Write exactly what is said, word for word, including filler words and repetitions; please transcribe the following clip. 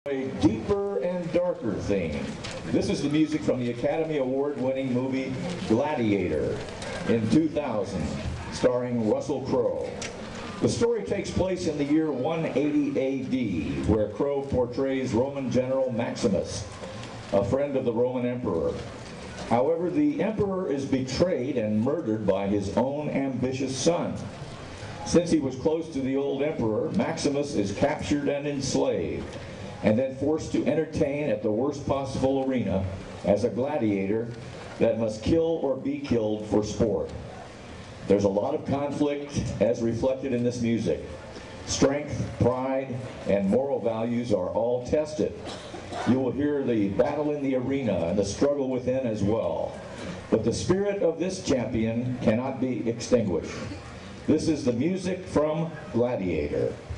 A deeper and darker theme. This is the music from the Academy Award-winning movie Gladiator in two thousand, starring Russell Crowe. The story takes place in the year one eighty A D, where Crowe portrays Roman General Maximus, a friend of the Roman Emperor. However, the Emperor is betrayed and murdered by his own ambitious son. Since he was close to the old Emperor, Maximus is captured and enslaved, and then forced to entertain at the worst possible arena as a gladiator that must kill or be killed for sport. There's a lot of conflict as reflected in this music. Strength, pride, and moral values are all tested. You will hear the battle in the arena and the struggle within as well. But the spirit of this champion cannot be extinguished. This is the music from Gladiator.